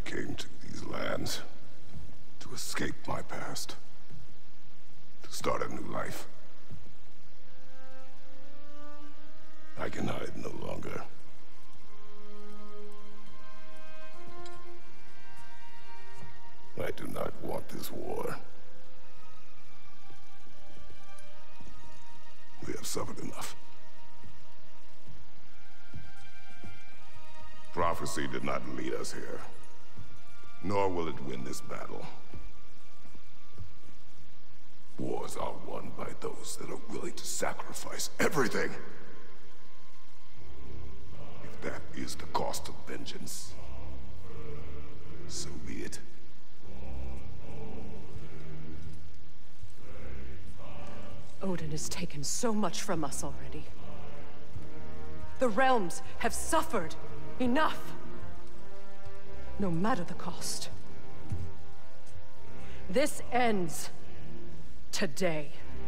came to these lands to escape my past, to start a new life. I can hide no longer. I do not want this war. We have suffered enough. Prophecy did not lead us here, nor will it win this battle. Wars are won by those that are willing to sacrifice everything. If that is the cost of vengeance, so be it. Odin has taken so much from us already. The realms have suffered enough, no matter the cost. This ends today.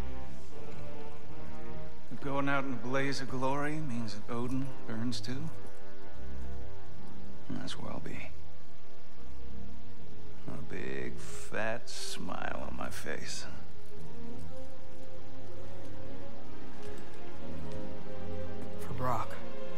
If going out in a blaze of glory means that Odin burns too, as well be. A big, fat smile on my face. For Brock.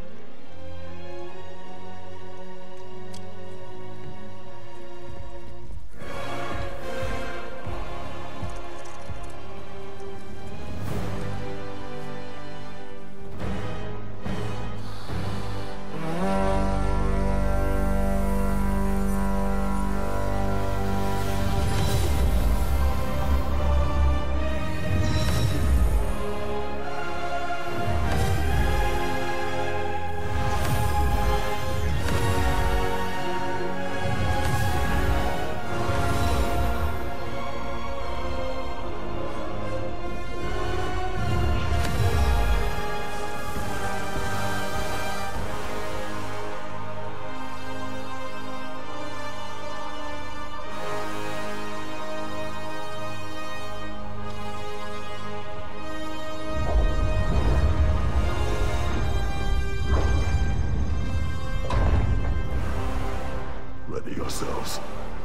Yourselves.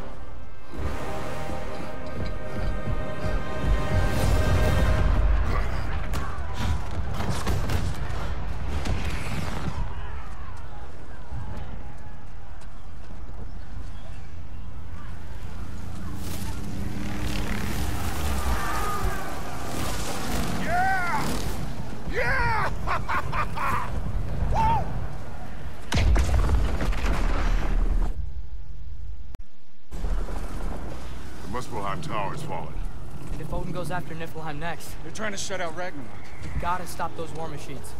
Muspelheim Tower is fallen. And if Odin goes after Niflheim next, They're trying to shut out Ragnarok. we gotta stop those war machines.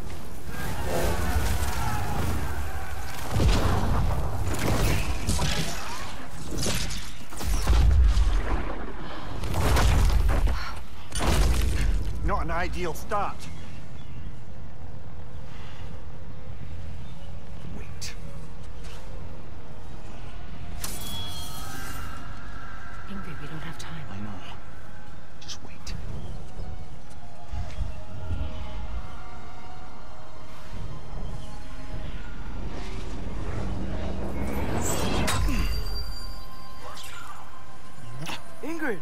Not an ideal start. Wait. Ingrid, we don't have time. I know. Just wait. Ingrid!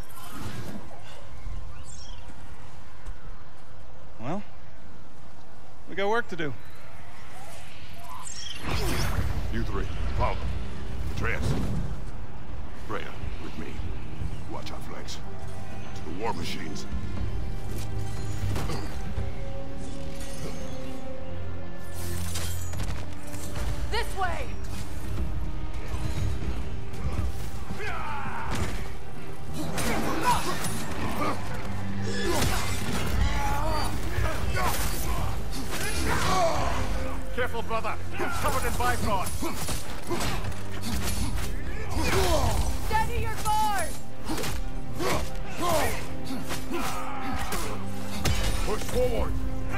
Well, we got work to do. You three, follow them. Atreus. Freya, with me. Watch our flanks. To the war machines. This way! Careful, brother. You're covered in Bifrost. Steady your guard! Push forward!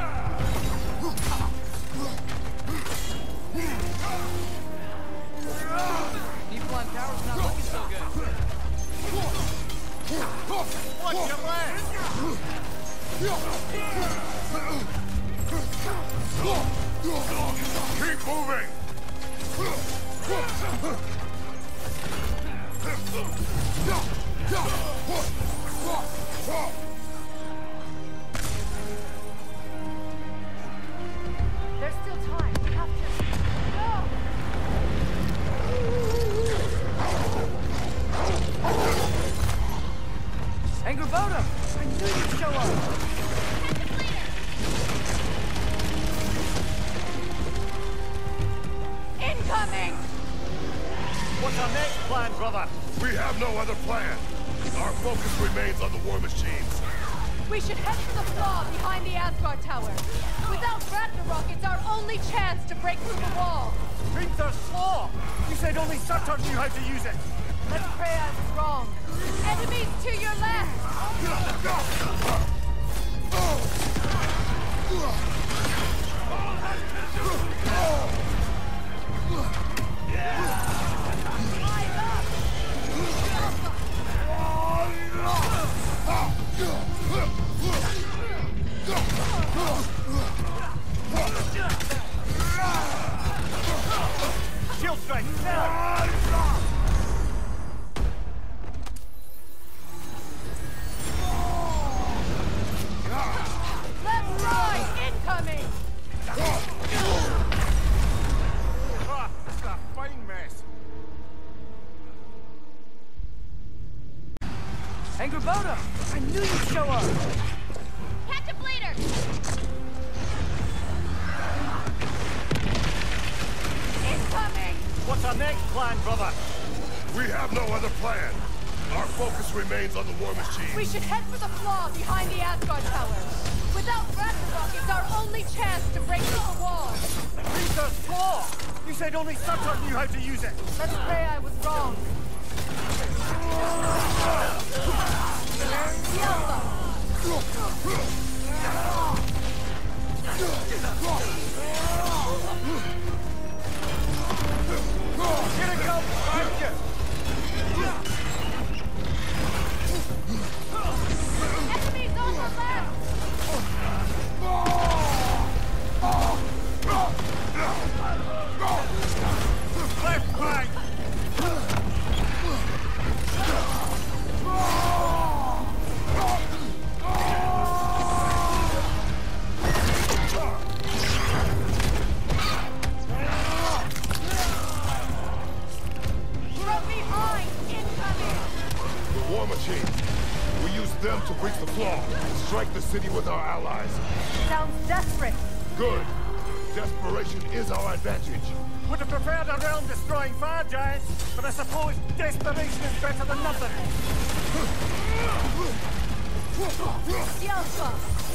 Niflheim Tower's not looking so good. Watch your legs! Keep moving! There's still time. We have to... Angrboda! I knew you'd show up! Incoming! What's our next plan, brother? We have no other plan. Our focus remains on the war machines. We should head for the flaw behind the Asgard Tower. Without Ragnarok, it's our only chance to break through the wall. Hrimthur's Claw! You said only Surtur knew how to use it! Let's pray I was wrong. Enemies to your left! Shield strike, now! Left right! Incoming! Ah, it's a fine mess. Angrboda! I knew you'd show up! Catch a bleeder! Incoming! What's our next plan, brother? We have no other plan. Our focus remains on the war machines. We should head for the flaw behind the Asgard Tower. Without Ragnarok, it's our only chance to break through the wall. Hrimthur's Claw! You said only Surtur knew how to use it! Let's pray I was wrong. Here it comes! Behind you! Enemies on the left! Left flank! From behind! Incoming! The war machines. We use them to breach the flaw and strike the city with our allies. Sounds desperate. Good. Desperation is our advantage. Would have preferred a realm-destroying fire giant, but I suppose desperation is better than nothing. Yelpa!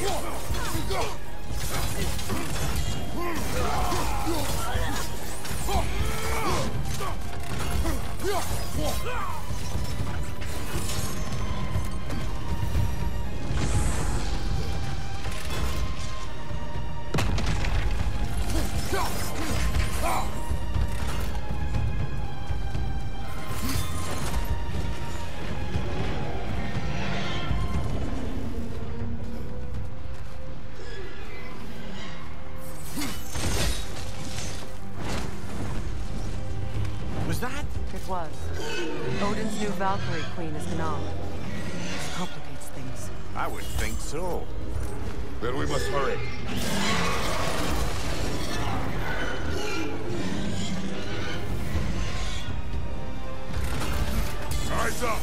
Was that? It was. Odin's new Valkyrie Queen is Gná. This complicates things. I would think so. Then we must hurry. Eyes up!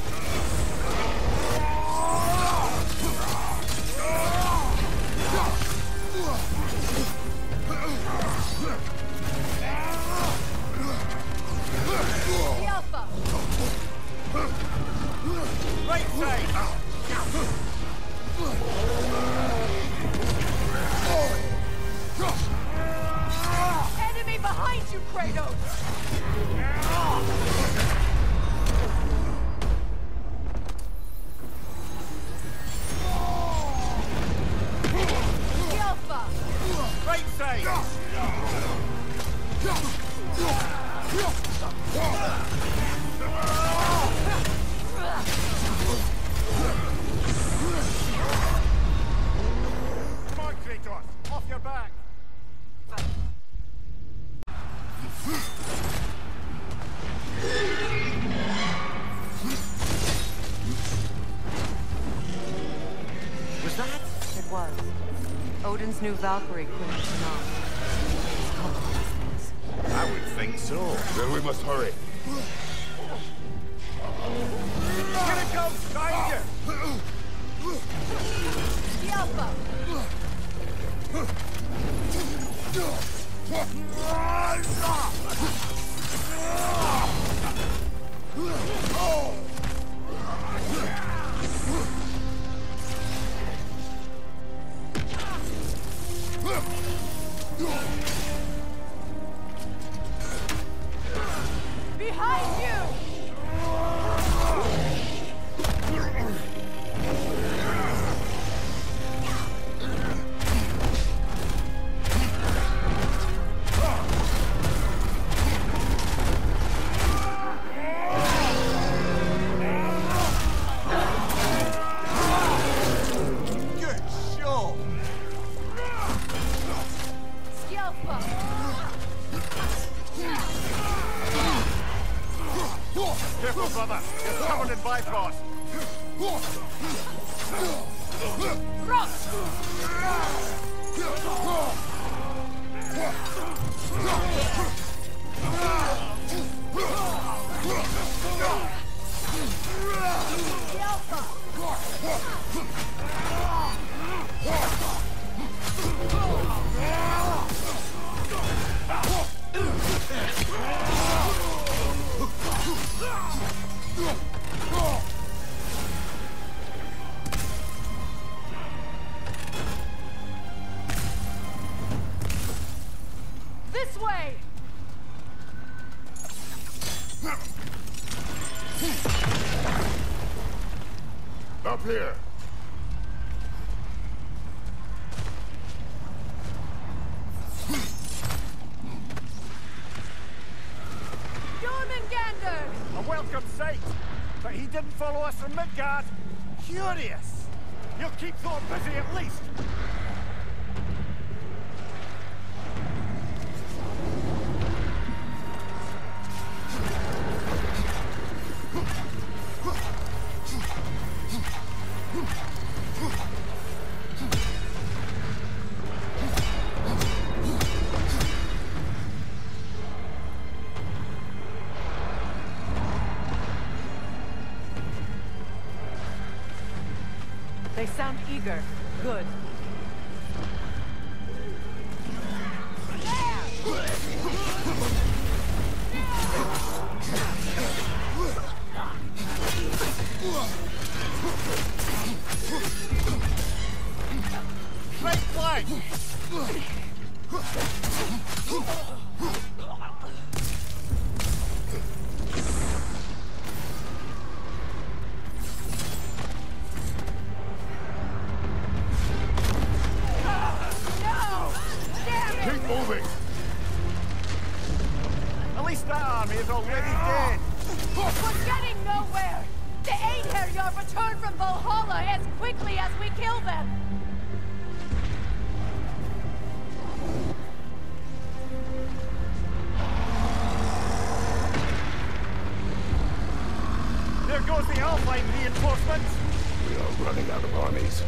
Yelpa! Right side! Enemy behind you, Kratos! Yelpa! Right side! Come on, Kratos! Off your back! Odin's new Valkyrie queen is not. I would think so. Then we must hurry. Here it comes, behind you! The Alpha! Behind you! Careful, brother. You're covered in Bifrost. This way! Up here. A welcome sight. But he didn't follow us from Midgard. Curious. He'll keep Thor busy at least. They sound eager. Good. Straight flank! Keep moving. At least that army is already dead. We're getting nowhere! The Einherjar return from Valhalla as quickly as we kill them! There goes the Alpine reinforcements. We are running out of armies.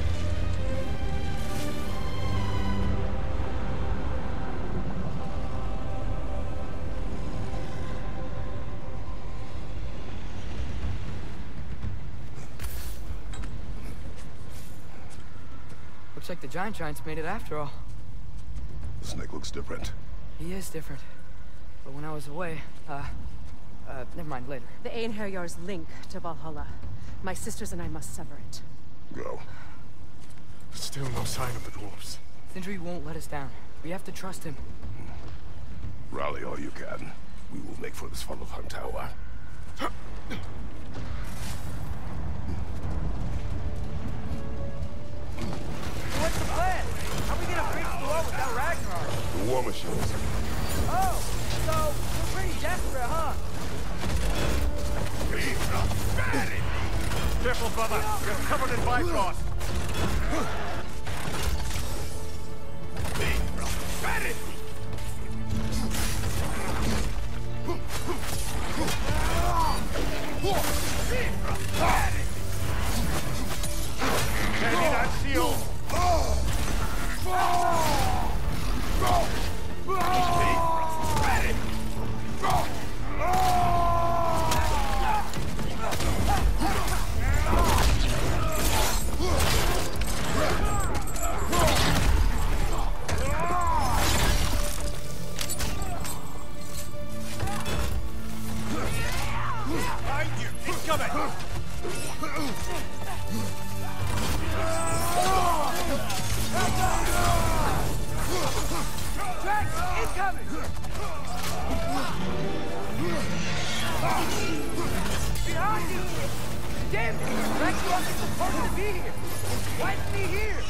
Looks like the Giants made it after all. The snake looks different. He is different. But when I was away, never mind, later. The Einherjar's link to Valhalla. My sisters and I must sever it. Go. Still no sign of the dwarves. Sindri won't let us down. We have to trust him. Rally all you can. We will make for this Svartalfheim tower. What's the plan? How are we gonna breach the wall without Ragnar? The war machines. Oh, so we're pretty desperate, huh? Careful, brother. You're covered in Bifrost. Ready that shield. Behind you! Incoming! Drax, incoming! Behind you! Damn it! Drax wasn't supposed to be here! Why isn't he here?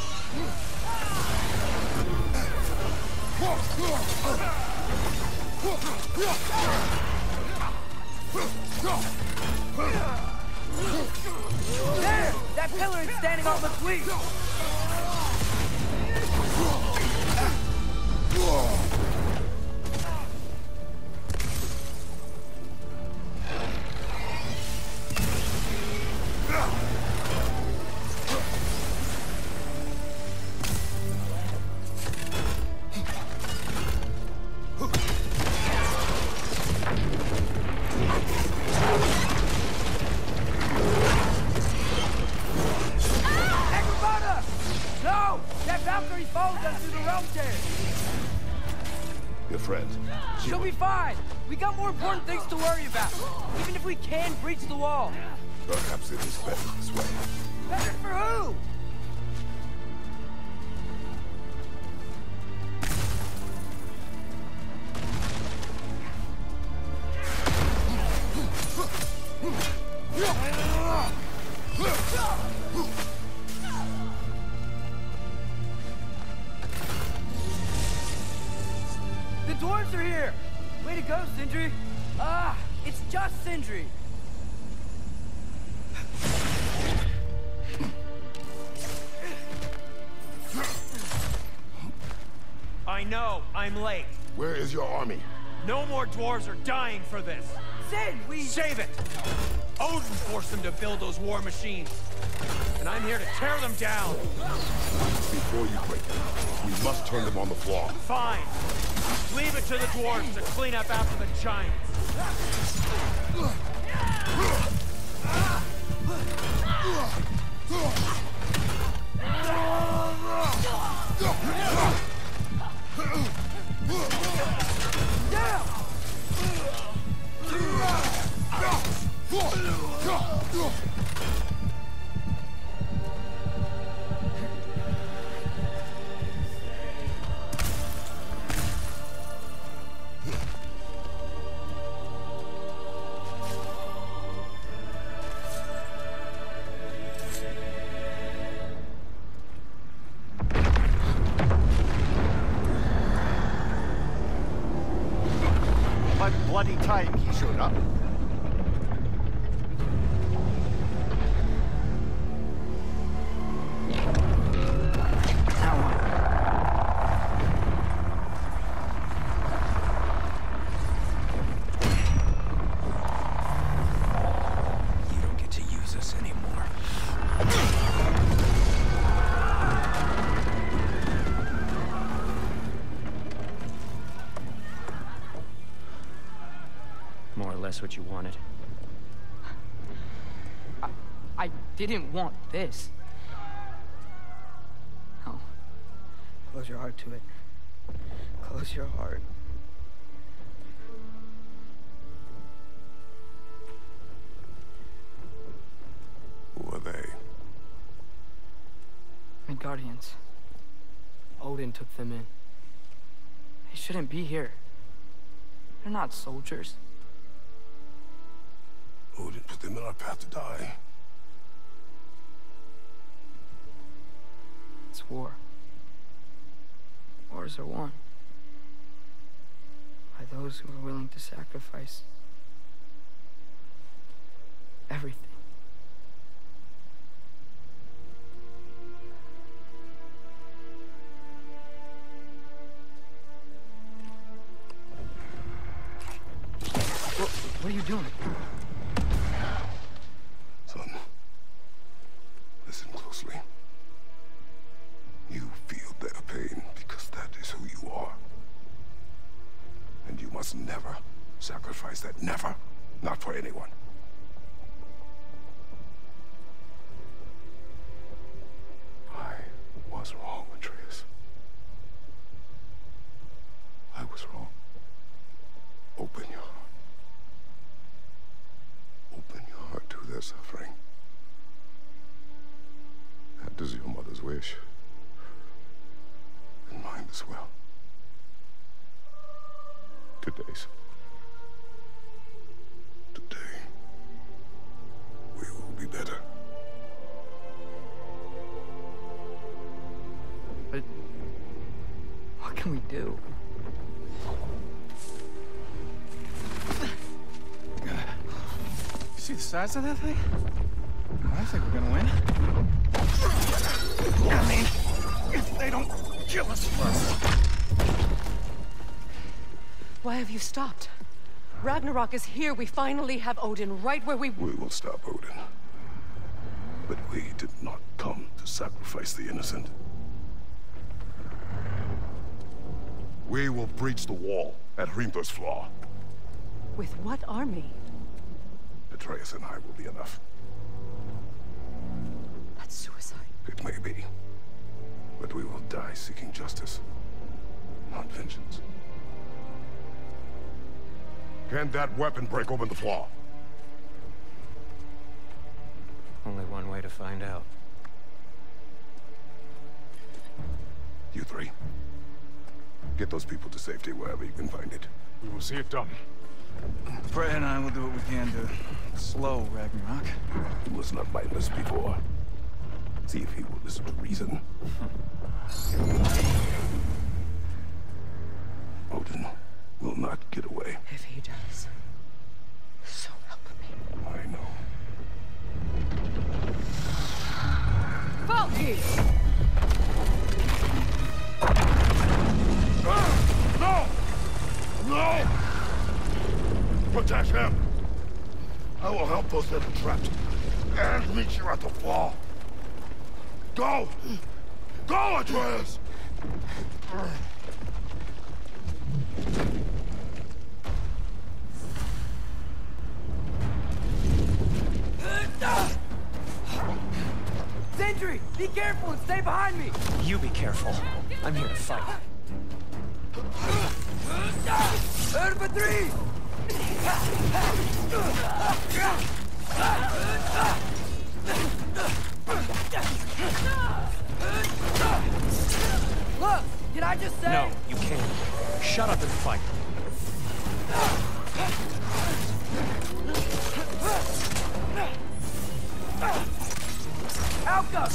There! That pillar is standing on the fleet! She'll be fine! We got more important things to worry about! Even if we can breach the wall! Perhaps it is better this way. Better for who? The dwarves are here! Way to go, Sindri! Ah, it's just Sindri! I know, I'm late. Where is your army? No more dwarves are dying for this. Sin, we... Save it! Odin forced them to build those war machines. And I'm here to tear them down. Before you break them, we must turn them on the floor. Fine. Leave it to the dwarves to clean up after the giants. Bloody time he showed up. You don't get to use us anymore. More or less what you wanted. I didn't want this. No. Close your heart to it. Close your heart. Who are they? Midgardians. Odin took them in. They shouldn't be here. They're not soldiers. Odin put them in our path to die. It's war. Wars are won by those who are willing to sacrifice everything. What are you doing? Son, listen closely. You feel their pain because that is who you are. And you must never sacrifice that. Never. Not for anyone. I was wrong, Atreus. I was wrong. Open your heart. Open their suffering. That is your mother's wish. And mine as well. Today's. Today, we will be better. But what can we do? See the size of that thing? I think we're gonna win. I mean, if they don't kill us first. Why have you stopped? Ragnarok is here. We finally have Odin right where we... We will stop Odin. But we did not come to sacrifice the innocent. We will breach the wall at Hrimthur's Flaw. With what army? Atreus and I will be enough. That's suicide. It may be. But we will die seeking justice, not vengeance. Can that weapon break open the flaw? Only one way to find out. You three. Get those people to safety wherever you can find it. We will see it done. Freya and I will do what we can to slow Ragnarok. He was not mindless before. See if he will listen to reason. Odin will not get away. If he does, so help me. I know. Valky! No! No! Protect him! I will help those that are trapped. And meet you at the flaw. Go! Go, Atreus! Sentry, be careful and stay behind me! You be careful. I'm here to fight. Urba 3! Look! Did I just say? No, you can't. Shut up and fight. Alka!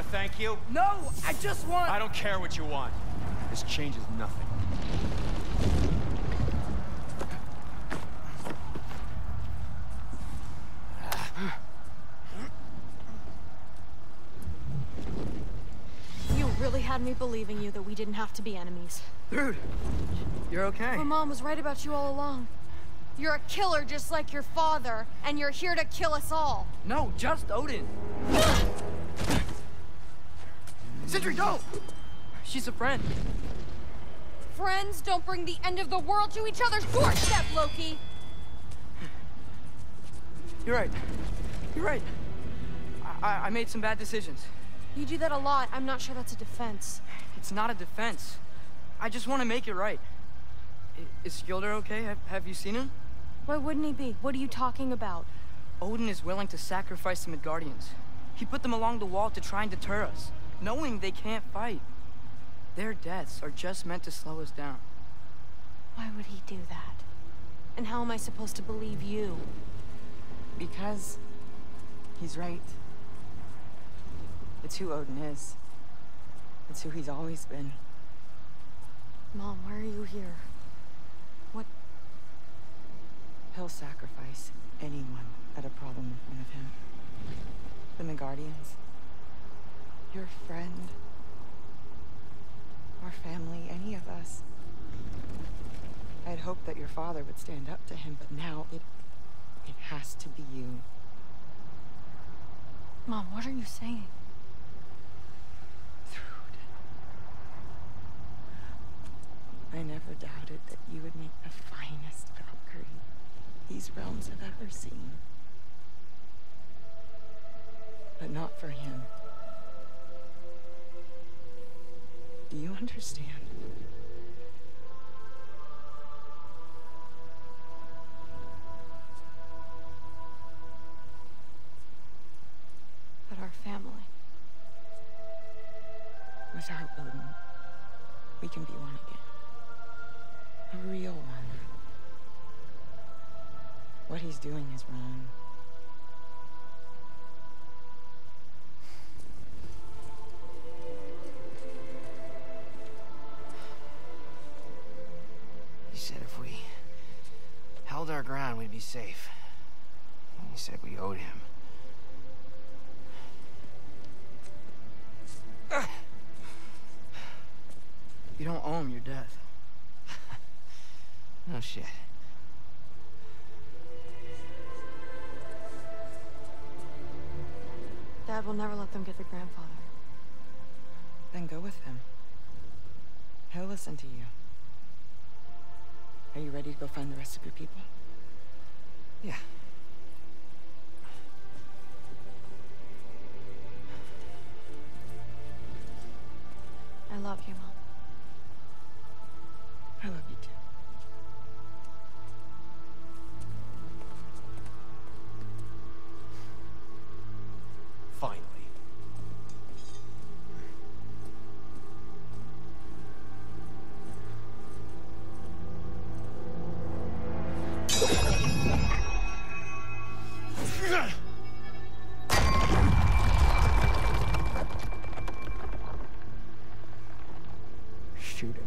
thank you? No, I just want... I don't care what you want. This changes nothing. You really had me believing you that we didn't have to be enemies. Dude, you're okay. My mom was right about you all along. You're a killer just like your father, and you're here to kill us all. No, just Odin. Sindri, don't! She's a friend. Friends don't bring the end of the world to each other's doorstep, Loki! You're right. You're right. I made some bad decisions. You do that a lot. I'm not sure that's a defense. It's not a defense. I just want to make it right. Is Skilder okay? Have you seen him? Why wouldn't he be? What are you talking about? Odin is willing to sacrifice the Midgardians. He put them along the wall to try and deter us, knowing they can't fight. Their deaths are just meant to slow us down. Why would he do that? And how am I supposed to believe you? Because he's right. It's who Odin is. It's who he's always been. Mom, why are you here? What? He'll sacrifice anyone at a problem in front of him. The Midgardians. Your friend. Our family, any of us. I'd hoped that your father would stand up to him, but now it has to be you. Mom, what are you saying? I never doubted that you would make the finest Valkyrie these realms have ever seen. But not for him. Do you understand? But our family. Without Odin, we can be one again. A real one. What he's doing is wrong. He said if we held our ground, we'd be safe. He said we owed him. You don't owe him your death. No shit. Dad will never let them get their grandfather. Then go with him. He'll listen to you. Are you ready to go find the rest of your people? Yeah. I love you, Mom. I love you too. Finally. Shoot it.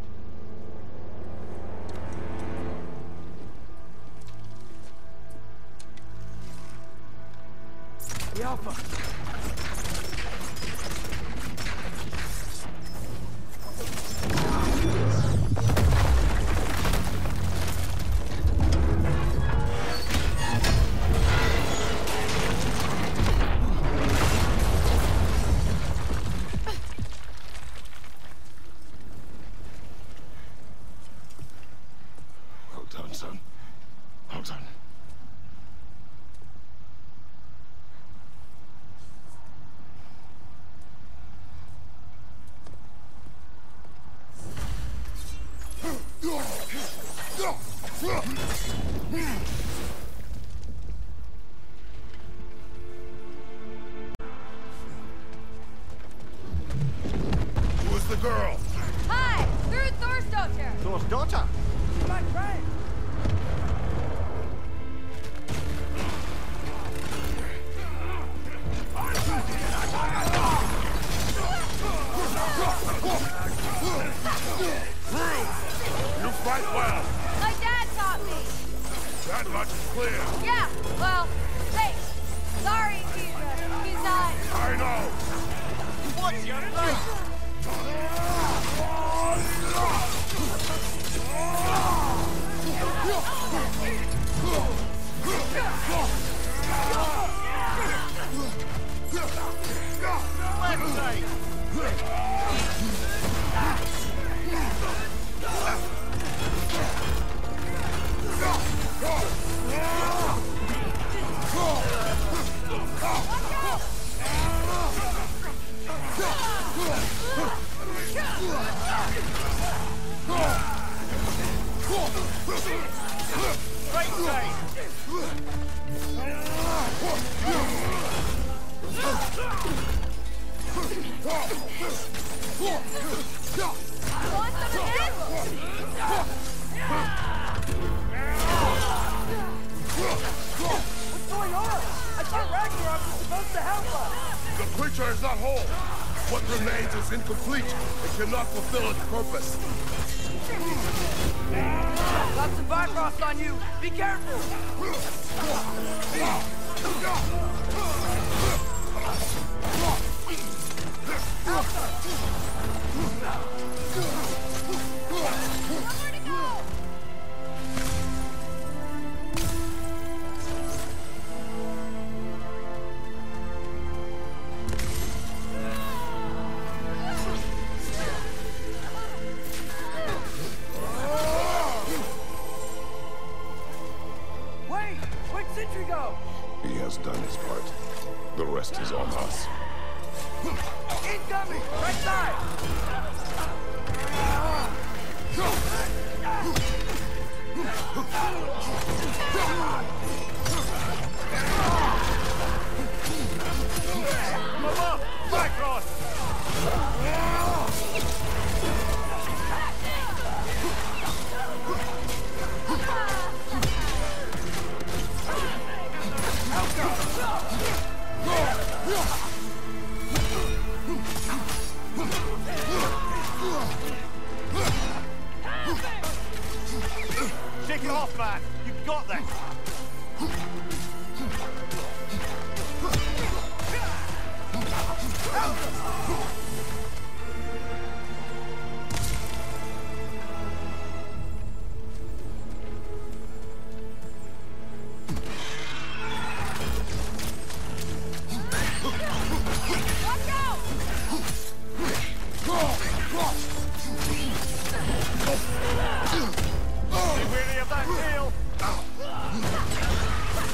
The Alpha. Well done, son. Well done. Who is the girl? Hi! Through Thor's daughter! Thor's daughter? My friend! clear. Yeah, well, thanks. Sorry, he's not... I know. What's your name? Left side. Right side. Want some of What's going on? I thought Ragnarok was supposed to help us. The creature is not whole. What remains is incomplete. It cannot fulfill its purpose. Got some Bifrost on you. Be careful. Wait, where'd Sentry go? He has done his part. The rest is on us. Incoming, right side. Mama, Bifrost. Shake it off, man. You've got this. Be wary of that tail.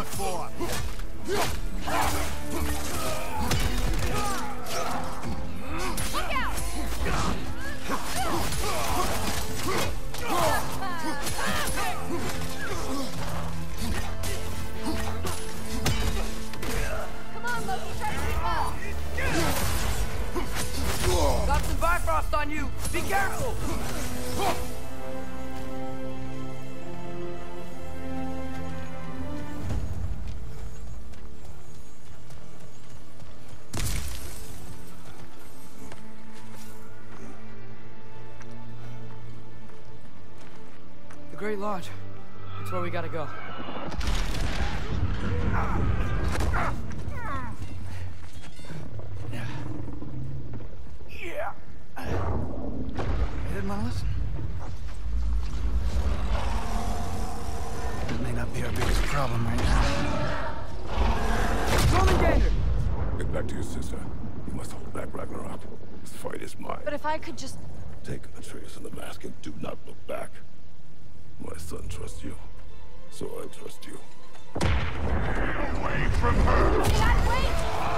for. Look out! Come on, Loki, try to keep up! Got some Bifrost on you! Be careful! The Great Lodge. That's where we gotta go. Yeah. You didn't want to listen? That may not be our biggest problem right now. Jormungandr! Get back to your sister. You must hold back Ragnarok. This fight is mine. But if I could just... Take Atreus and the mask and do not look back. My son trusts you, so I trust you. Get away from her! Dad, wait!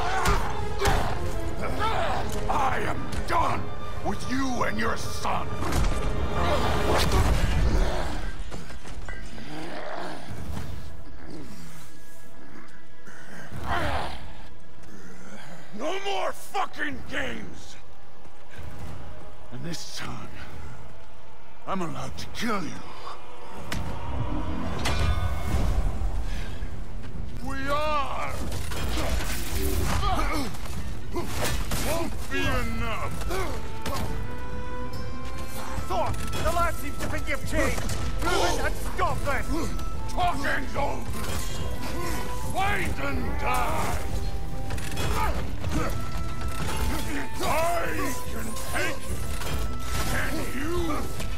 I am done with you and your son! No more fucking games! And this time, I'm allowed to kill you. We are! Won't be enough! Thor, the lad seems to think you've changed. Prove it and stop this! Talking's over! Fight and die! I can take it! Can you?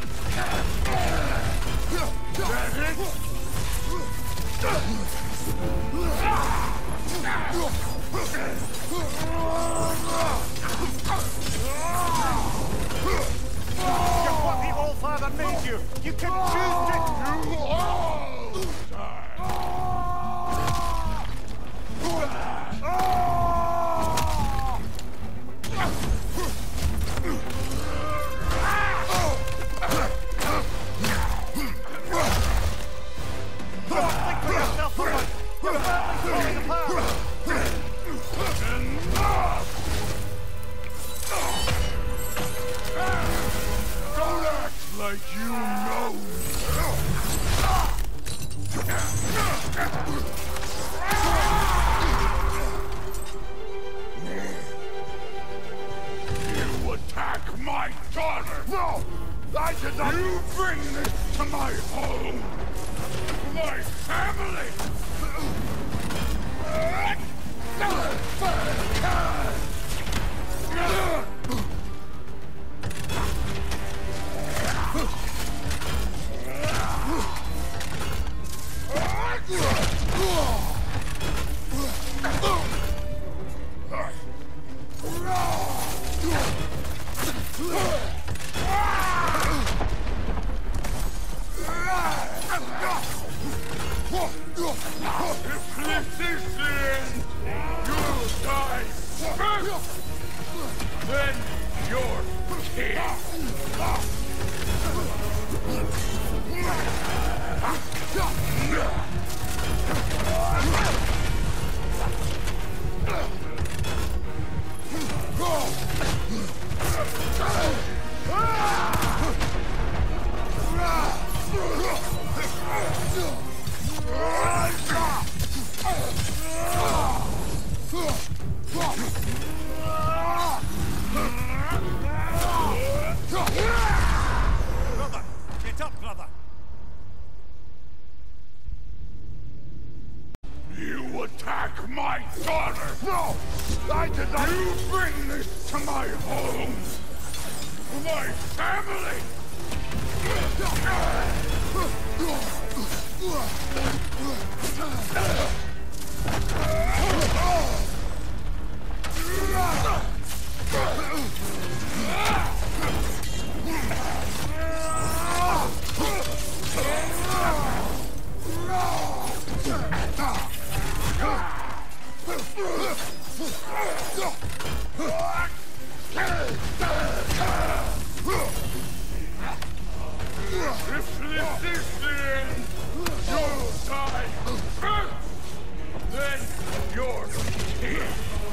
Get it? You're what the All-Father made you! You can choose to... You all die! Think for yourself for once! Your family's falling apart! Enough! Don't act like you know You attack my daughter! No! I did not! You bring this to my home! My family! If this is the end, you'll die first! Then you're king! Brother! Get up, brother! You attack my daughter! No! I did not! You bring this to my home! My family! If this is the end, you'll die first! Then you're king!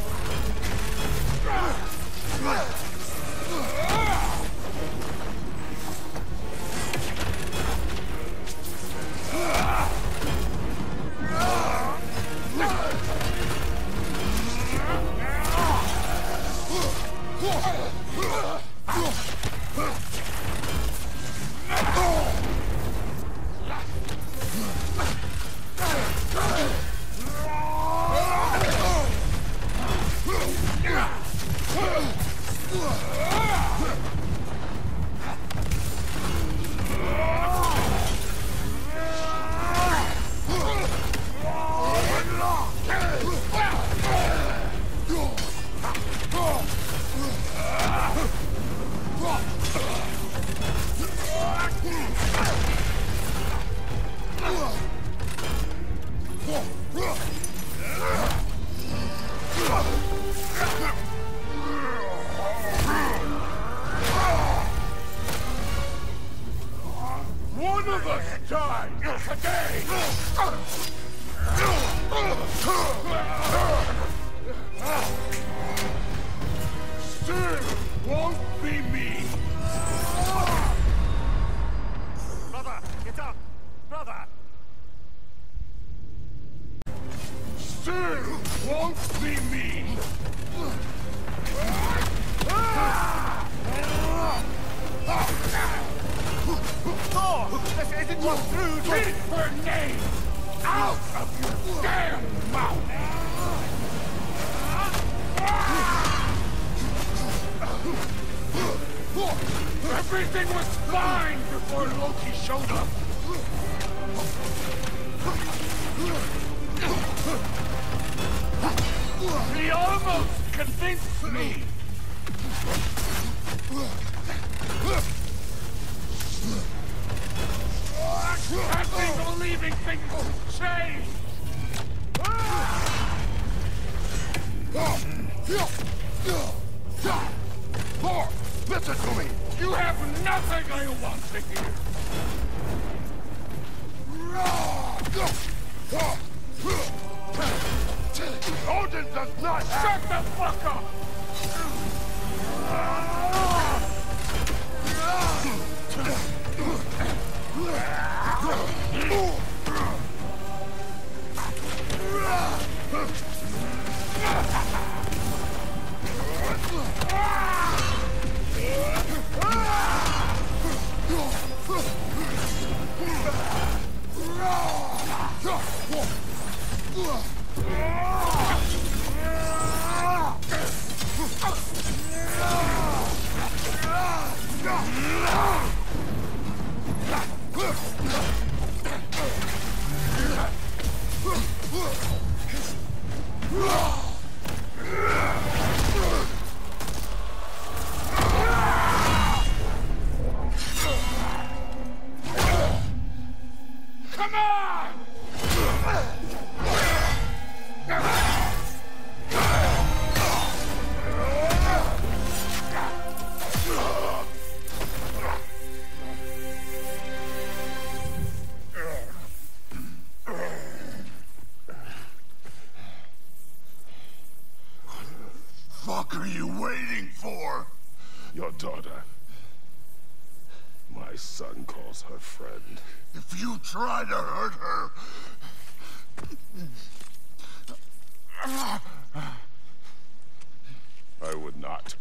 One of us died today! Still won't be me! Brother, get up! Brother! Still won't be me! Thor! This isn't your food! Keep her name out of your damn mouth! Everything was fine before Loki showed up! He almost convinced me! I've been believing things would change! Thor, listen to me! You have nothing I want to hear! Odin does not shut the fuck up! Come on! What the fuck are you waiting for? Your daughter. My son calls her friend. If you try to hurt her... I would not.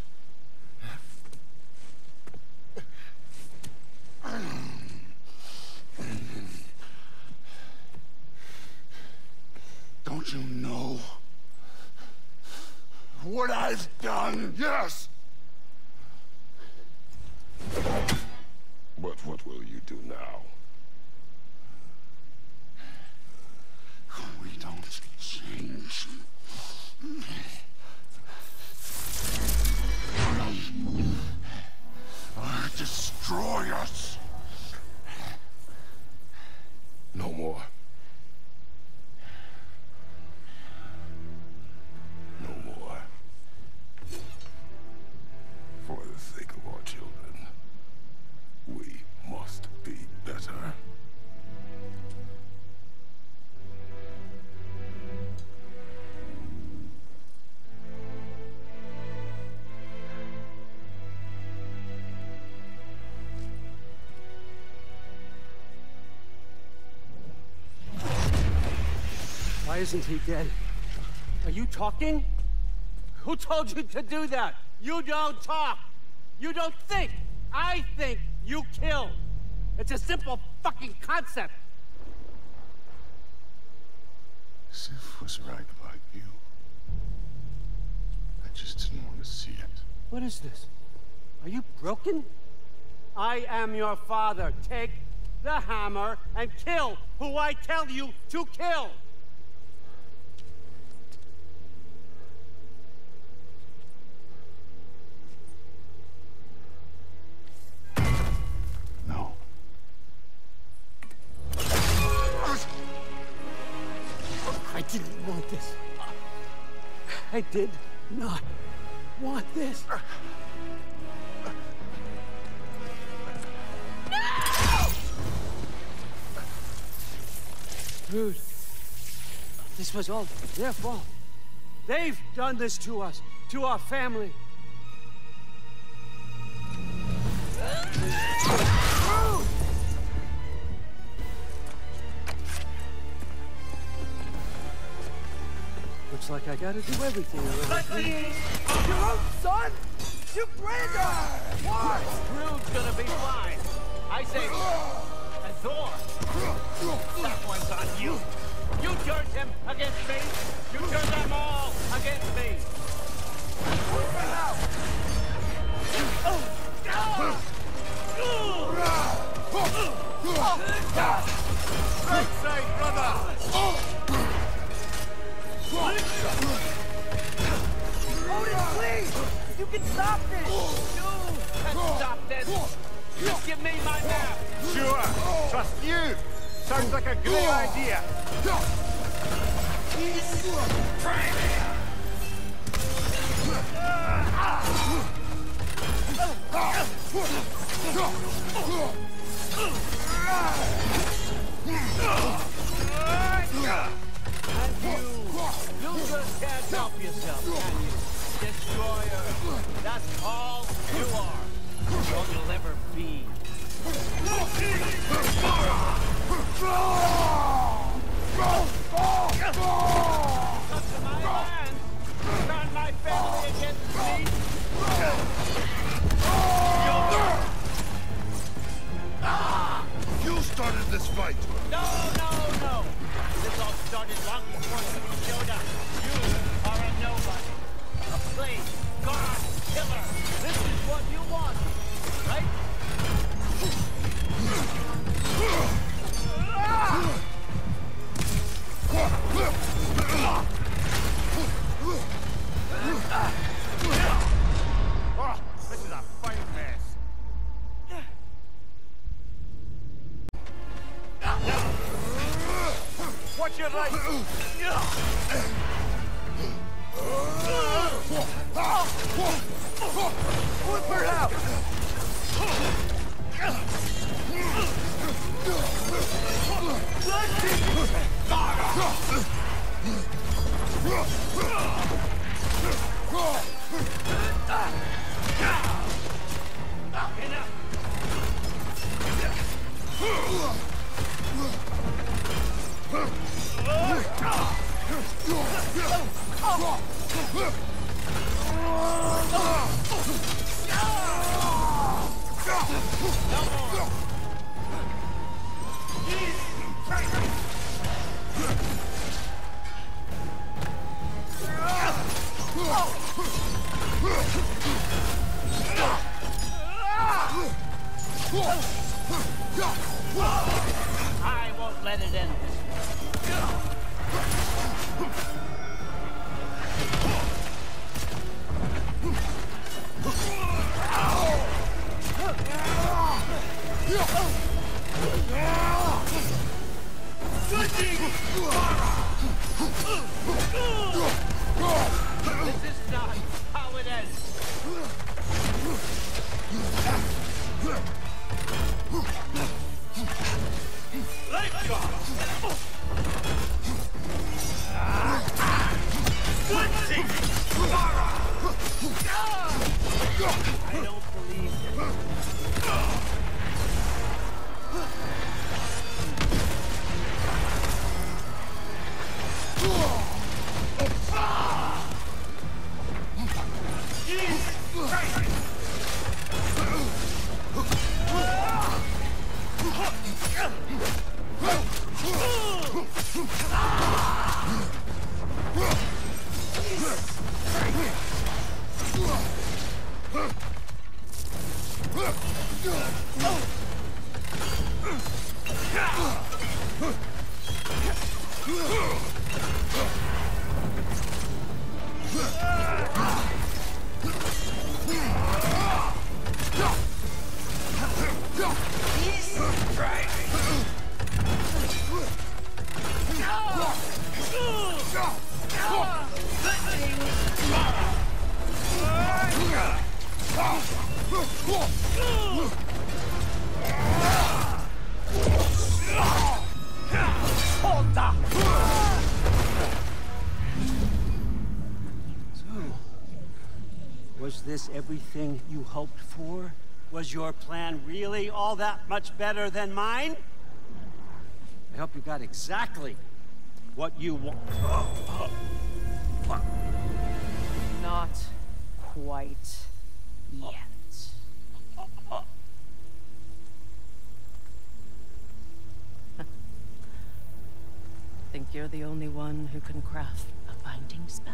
Don't you know what I've done? Yes! But what will you do now? We don't change. Or destroy us. No more. No more. For the sake of our children, we must be isn't he dead? Are you talking? Who told you to do that? You don't talk! You don't think! I think you kill! It's a simple fucking concept! Sif was right about you. I just didn't want to see it. What is this? Are you broken? I am your father. Take the hammer and kill who I tell you to kill! No. I didn't want this. I did not want this. Dude, this was all their fault. They've done this to us, to our family. Looks like I gotta do everything around here. Your own son? You brander! What? Rude's gonna be fine. I say, and Thor, that one's on you. You turned him against me. You turned them all against me. Right side, brother! Odin, please! You can stop this! You can stop this! Just give me my map! Sure! Trust you! Sounds like a great idea! You just can't help yourself, can you? Destroyer. That's all you are. All you'll ever be. Up to my land. Turn my family against me. You started this fight! No! This all started long before you showed up. You are a nobody. A plague, god, killer. This is what you want, right? Oh, this is a fine mess. Watch your right! Whip her out! I won't let it end this This is not how it ends. I don't believe it. Was this everything you hoped for? Was your plan really all that much better than mine? I hope you got exactly what you want. Not quite yet. Think you're the only one who can craft a binding spell?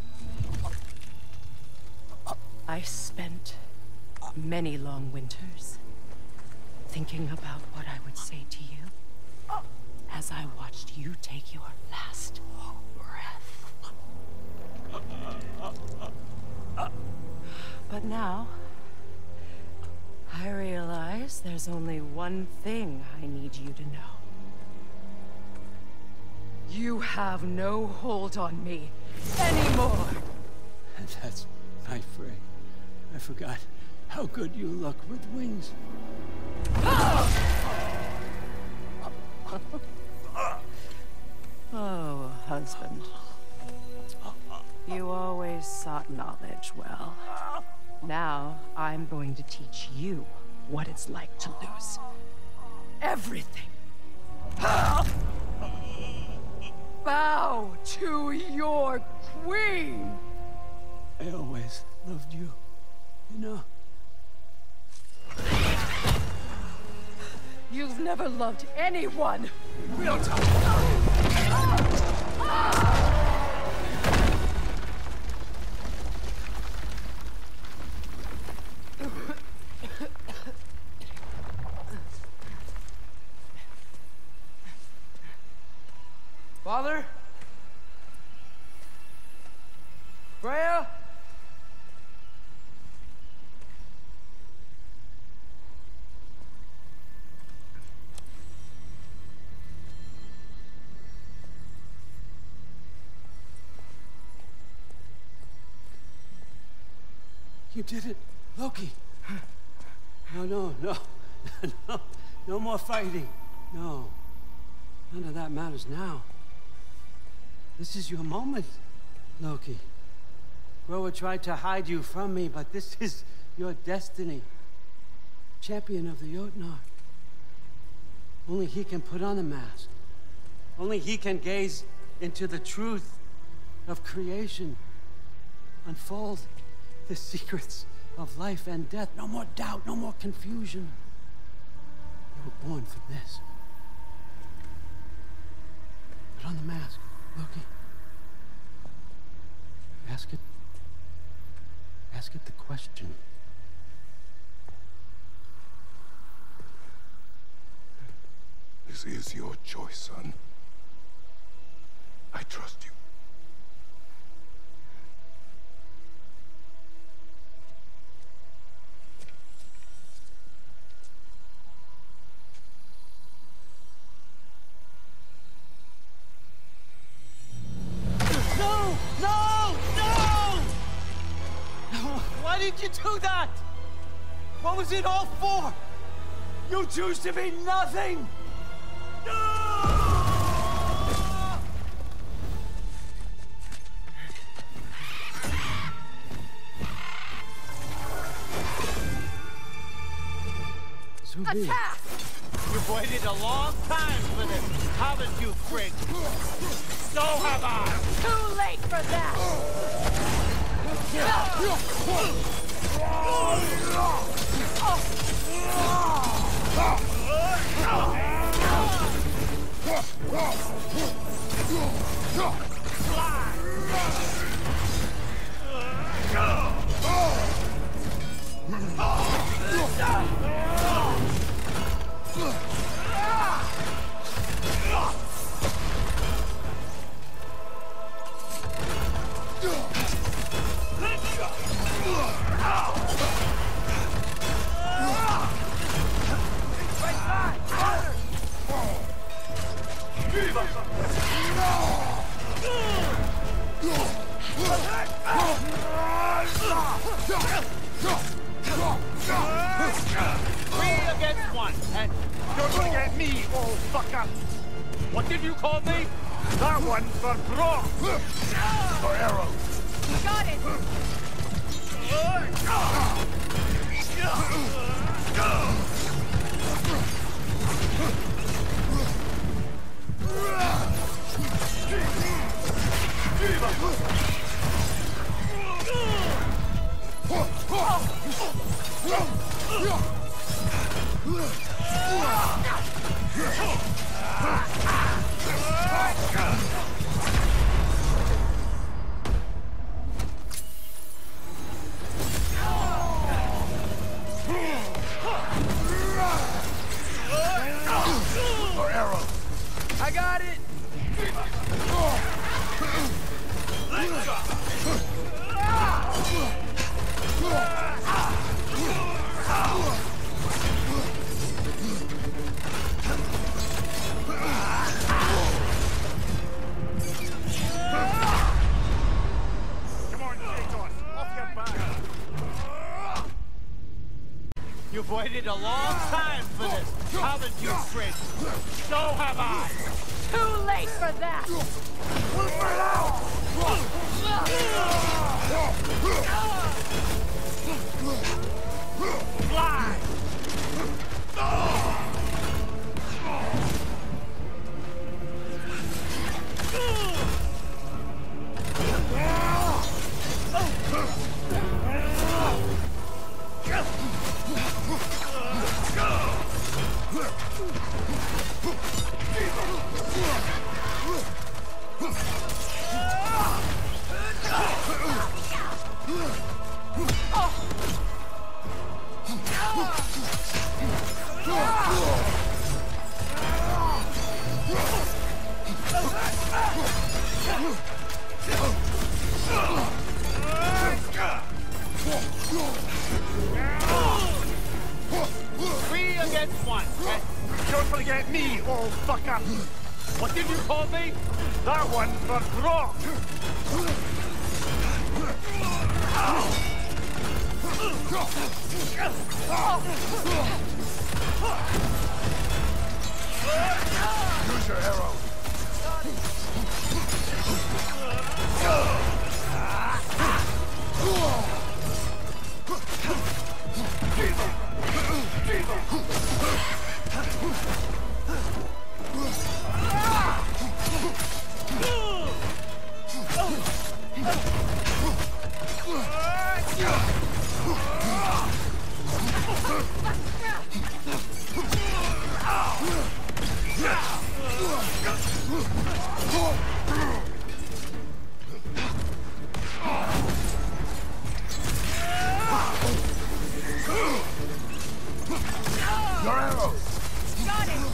I spent many long winters thinking about what I would say to you as I watched you take your last breath. But now, I realize there's only one thing I need you to know. You have no hold on me anymore. That's my friend. I forgot how good you look with wings. Oh, husband. You always sought knowledge well. Now, I'm going to teach you what it's like to lose everything. Bow to your queen! I always loved you, you know. You've never loved anyone! Real talk! Father? Freya? You did it, Loki. No. No more fighting. No. None of that matters now. This is your moment, Loki. Groa tried to hide you from me, but this is your destiny. Champion of the Jotnar. Only he can put on the mask. Only he can gaze into the truth of creation. Unfold the secrets of life and death. No more doubt, no more confusion. You were born for this. Put on the mask, Loki. Ask it the question. This is your choice, son. I trust you. Why did you do that? What was it all for? You choose to be nothing! So Attack! You've waited a long time for this, haven't you, Frigg? So have I! Too late for that! What did you call me? That one's for Brock. For arrows. Got it. For arrows. I got it. You've waited a long time for this, haven't you, Fred? So have I. Too late for that. Fly! Three against one. Don't forget me, old fucker. What did you call me? That one's for Brock. Use your arrow. Your arrows. Got it.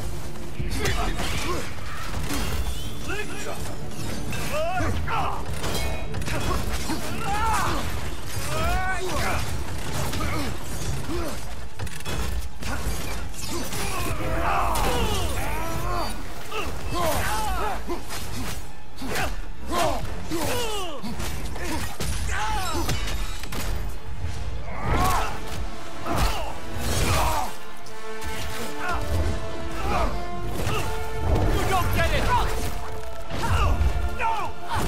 You don't get it! No! No!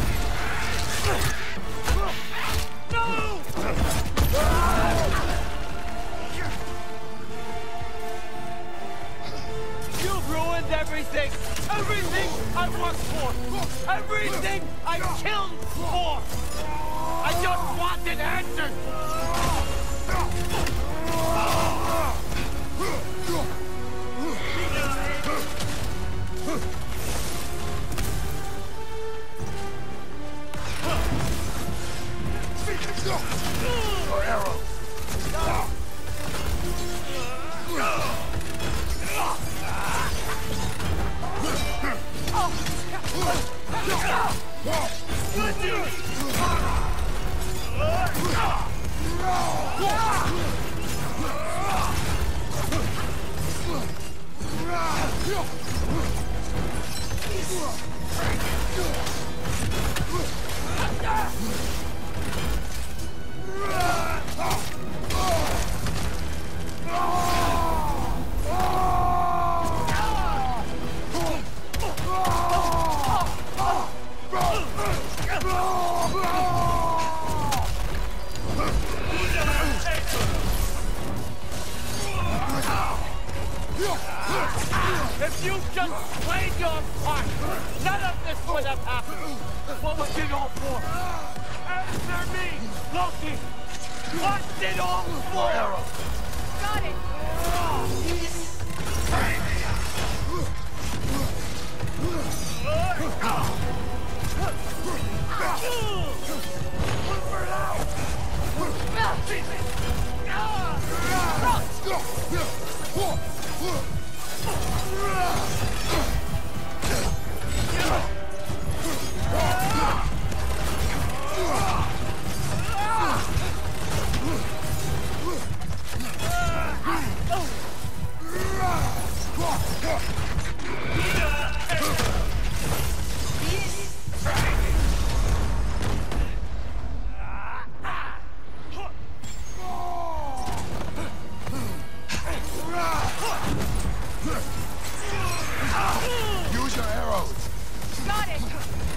You've ruined everything! Everything I worked for! Everything I killed for! I just wanted answers! If you just played your part, none of this would have happened. What was it all for? Answer me, Loki! What's it all for? Got it! Use your arrows. Got it!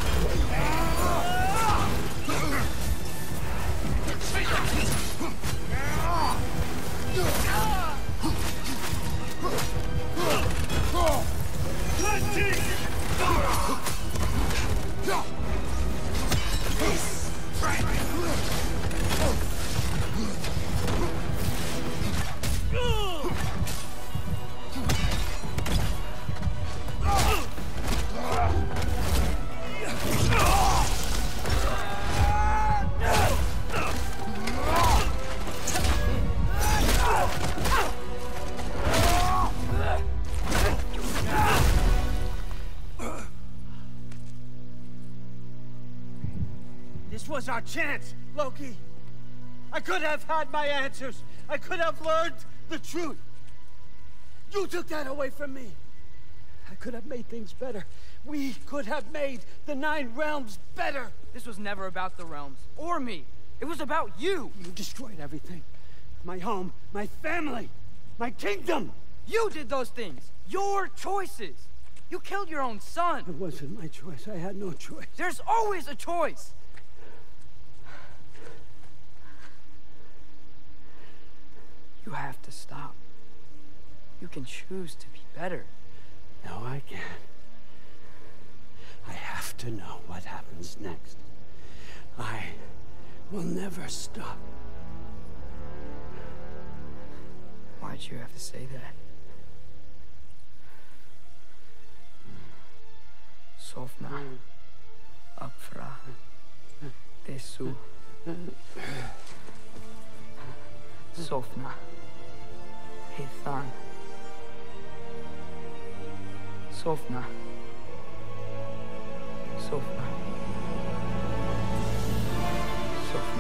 This was our chance, Loki. I could have had my answers. I could have learned the truth. You took that away from me. I could have made things better. We could have made the 9 realms better. This was never about the realms, or me. It was about you. You destroyed everything. My home, my family, my kingdom. You did those things. Your choices. You killed your own son. It wasn't my choice. I had no choice. There's always a choice. You have to stop. You can choose to be better. No, I can't. I have to know what happens next. I will never stop. Why'd you have to say that? Sofna. Apfra. Desu. Sofna. Hithan. Sofna. Sofna. Sofna.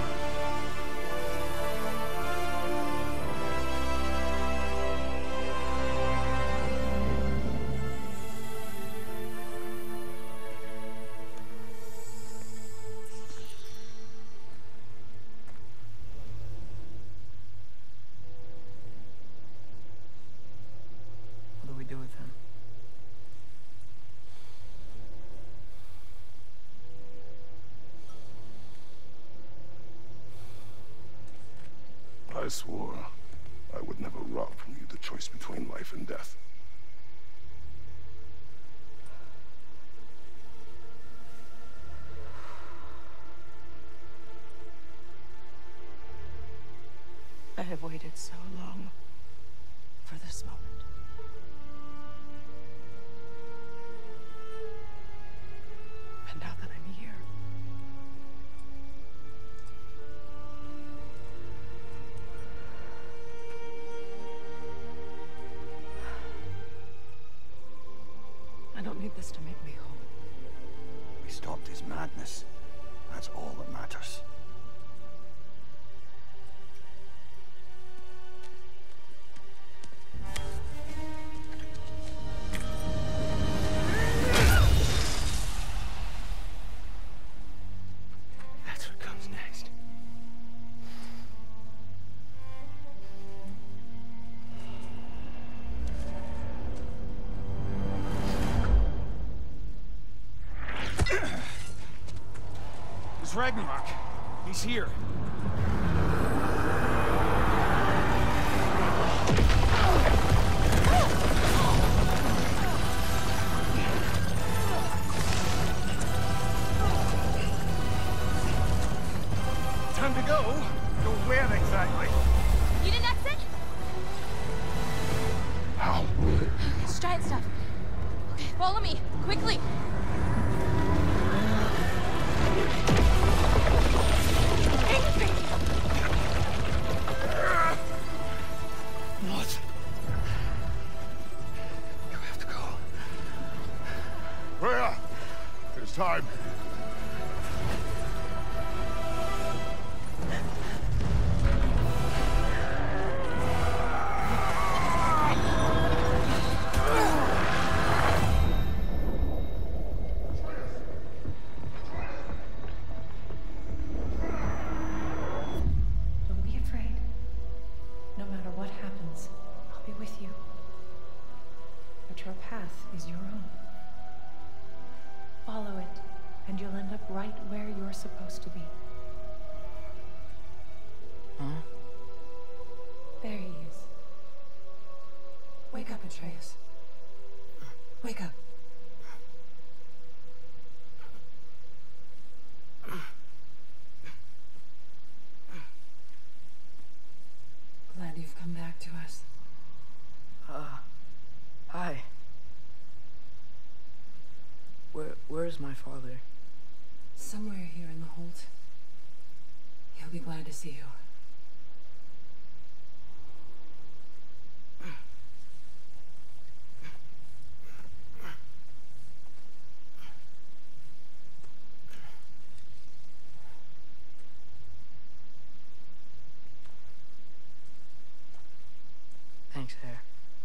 What do we do with him? I swore I would never rob from you the choice between life and death. I have waited so long for this moment. And now that I'm here, I don't need this to make me whole. We stopped his madness. That's all that matters. Ragnarok. He's here. Time to go. Go where exactly? You didn't exit? How? It's giant stuff. Okay, follow me, quickly. What? You have to go. Freya! It's time. Don't be afraid. No matter what happens, I'll be with you. But your path is your own. Follow it, and you'll end up right where you're supposed to be. Huh? There he is. Wake up, Atreus. Wake up. Glad you've come back to us. Hi. Where's my father? Somewhere here in the Holt. He'll be glad to see you. Thanks, Hare.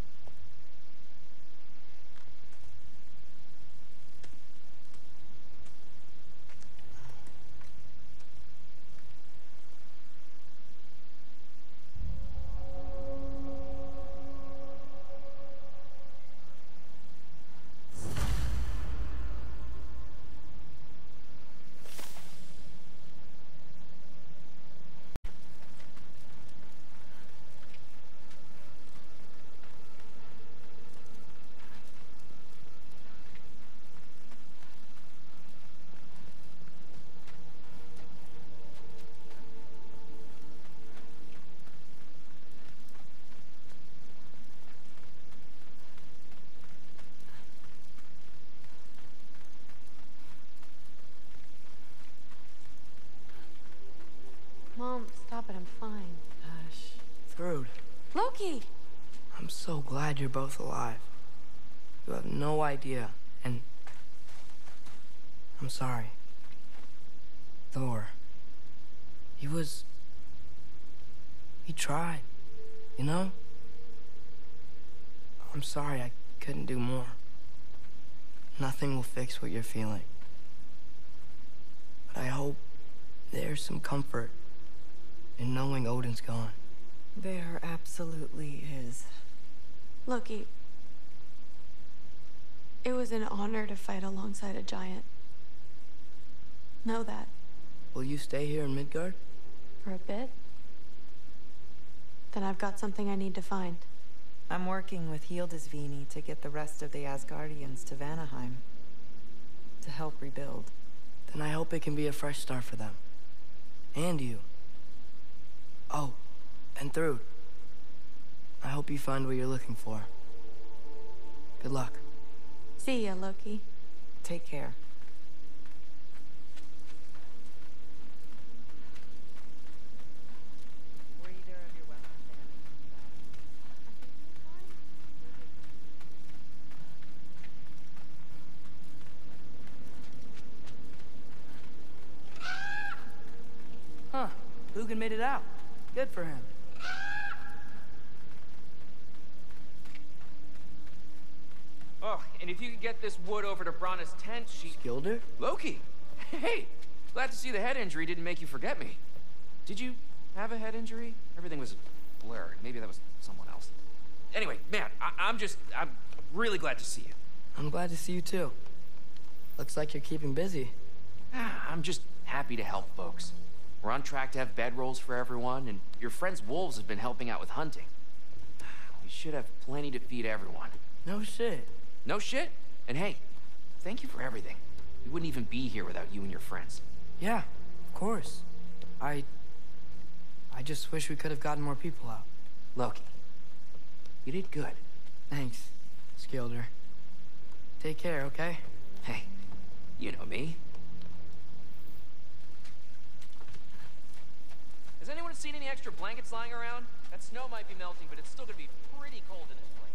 Mom, stop it, I'm fine. Hush. Thrud. Loki! I'm so glad you're both alive. You have no idea, and I'm sorry. Thor. He tried, you know? I'm sorry I couldn't do more. Nothing will fix what you're feeling. But I hope there's some comfort in knowing Odin's gone. There absolutely is. Loki, it was an honor to fight alongside a giant. Know that. Will you stay here in Midgard? For a bit? Then I've got something I need to find. I'm working with Hildisvíni to get the rest of the Asgardians to Vanaheim. To help rebuild. Then I hope it can be a fresh start for them. And you. Oh, and Thrud. I hope you find what you're looking for. Good luck. See ya, Loki. Take care. Were either of your weapons damaged? Huh. Hugin made it out. Good for him. Oh, and if you could get this wood over to Brana's tent, Skilder? Loki! Hey! Glad to see the head injury didn't make you forget me. Did you have a head injury? Everything was blurred. Maybe that was someone else. Anyway, man, I'm really glad to see you. I'm glad to see you too. Looks like you're keeping busy. I'm just happy to help folks. We're on track to have bedrolls for everyone, and your friend's wolves have been helping out with hunting. We should have plenty to feed everyone. No shit. No shit? And hey, thank you for everything. We wouldn't even be here without you and your friends. Yeah, of course. I just wish we could have gotten more people out. Loki, you did good. Thanks, Skilder. Take care, okay? Hey, you know me. Has anyone seen any extra blankets lying around? That snow might be melting, but it's still gonna be pretty cold in this place.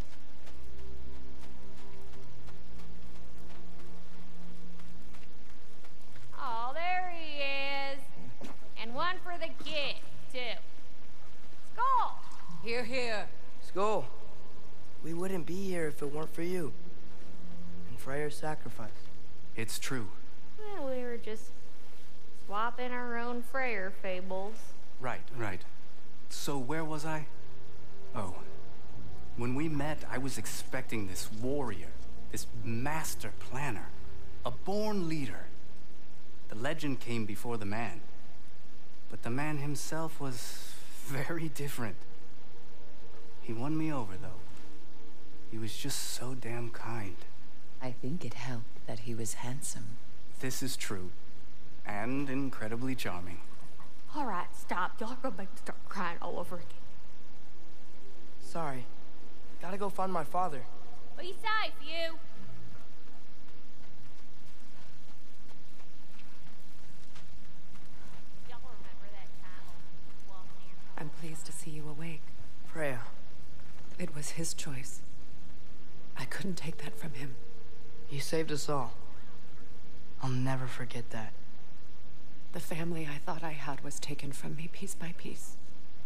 Oh, there he is. And one for the kid, too. Skull! Here, here. Skull. We wouldn't be here if it weren't for you. And Freyr's sacrifice. It's true. Well, we were just swapping our own Freyr fables. Right. So where was I? Oh. When we met, I was expecting this warrior, this master planner, a born leader. The legend came before the man. But the man himself was very different. He won me over, though. He was just so damn kind. I think it helped that he was handsome. This is true. And incredibly charming. All right, stop. Y'all are gonna make me start crying all over again. Sorry. Gotta go find my father. Be safe, you. Y'all remember that time? I'm pleased to see you awake. Freya. It was his choice. I couldn't take that from him. He saved us all. I'll never forget that. The family I thought I had was taken from me piece by piece.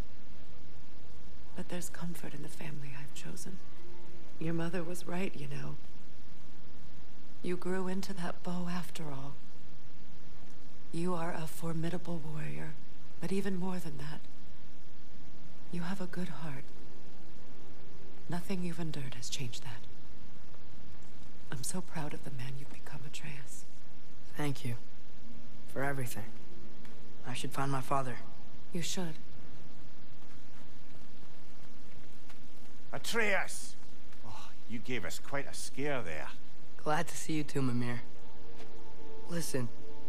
But there's comfort in the family I've chosen. Your mother was right, you know. You grew into that bow after all. You are a formidable warrior, but even more than that, you have a good heart. Nothing you've endured has changed that. I'm so proud of the man you've become, Atreus. Thank you. For everything. I should find my father. You should. Atreus! Oh, you gave us quite a scare there. Glad to see you too, Mimir. Listen.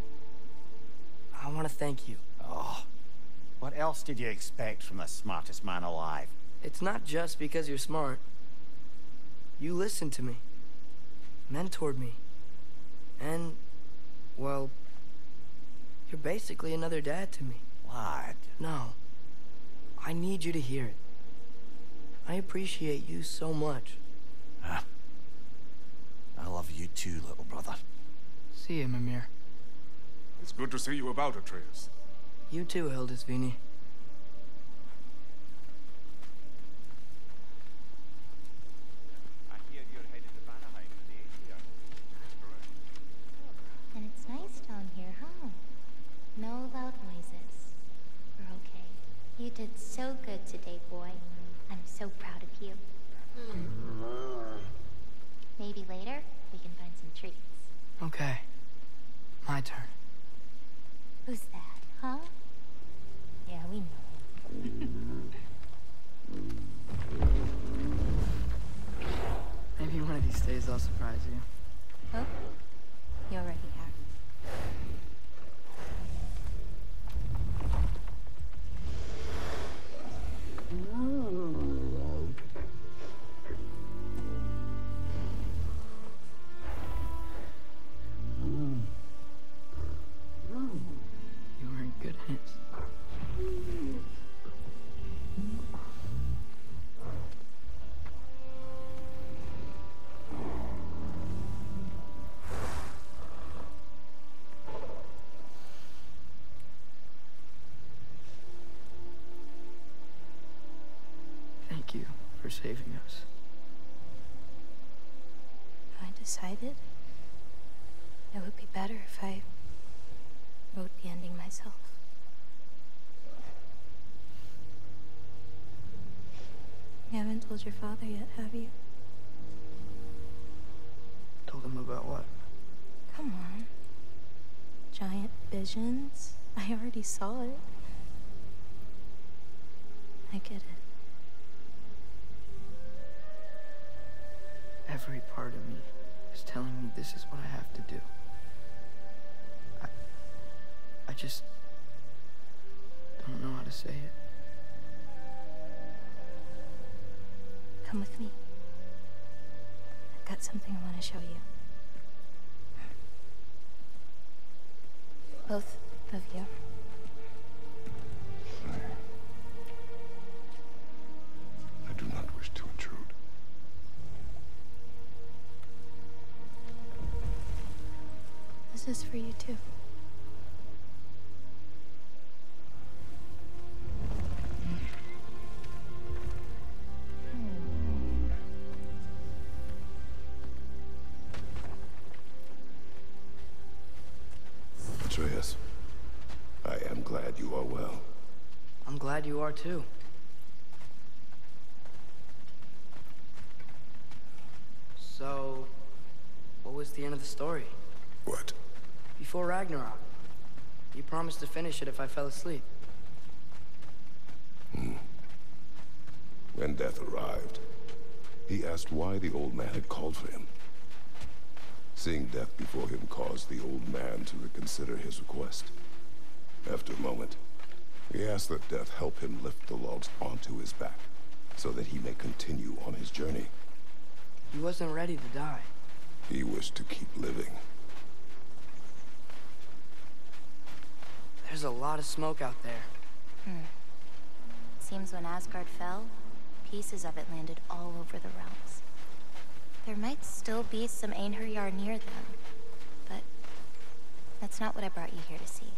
I want to thank you. Oh, what else did you expect from the smartest man alive? It's not just because you're smart. You listened to me. Mentored me. And, well, you're basically another dad to me. Lad. No. I need you to hear it. I appreciate you so much. I love you too, little brother. See you, Mimir. It's good to see you about, Atreus. You too, Hildisvíni. I hear you're headed to Vanaheim for the Aesir. And it's nice down here, huh? No loud noises. We're okay. You did so good today, boy. I'm so proud of you. Maybe later, we can find some treats. Okay. My turn. Who's that, huh? Yeah, we know him. Maybe one of these days I'll surprise you. Oh? You already have. You were in good hands. Thank you for saving us. I decided it would be better if I wrote the ending myself. You haven't told your father yet, have you? Told him about what? Come on. giant visions. I already saw it. I get it. Every part of me is telling me this is what I have to do. I just don't know how to say it. Come with me. I've got something I want to show you. Both of you. I do not wish to intrude. This is for you too. Atreus, I am glad you are well. I'm glad you are too. So, what was the end of the story? What? Before Ragnarok, you promised to finish it if I fell asleep. When death arrived, he asked why the old man had called for him. Seeing death before him caused the old man to reconsider his request. After a moment, he asked that death help him lift the logs onto his back, so that he may continue on his journey. He wasn't ready to die. He wished to keep living. There's a lot of smoke out there. Seems when Asgard fell, pieces of it landed all over the realms. There might still be some Einherjar near them, but that's not what I brought you here to see.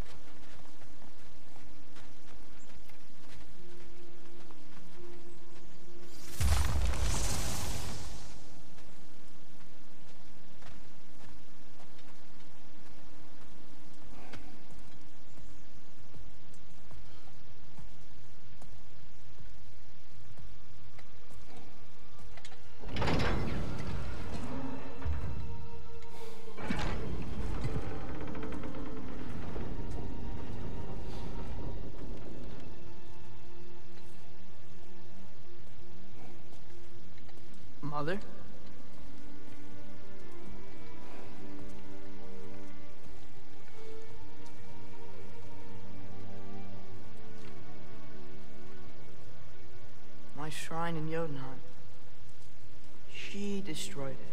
Mother? My shrine in Jotunheim. She destroyed it.